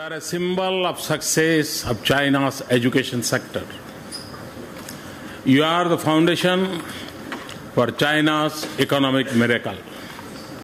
are a symbol of success of China's education sector. You are the foundation for China's economic miracle.